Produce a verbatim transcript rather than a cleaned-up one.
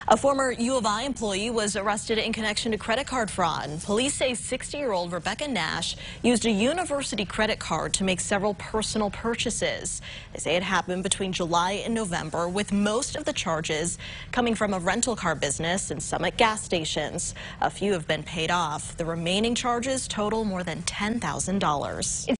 A former U of I employee was arrested in connection to credit card fraud. Police say sixty-year-old Rebecca Nash used a university credit card to make several personal purchases. They say it happened between July and November, with most of the charges coming from a rental car business and some at gas stations. A few have been paid off. The remaining charges total more than ten thousand dollars.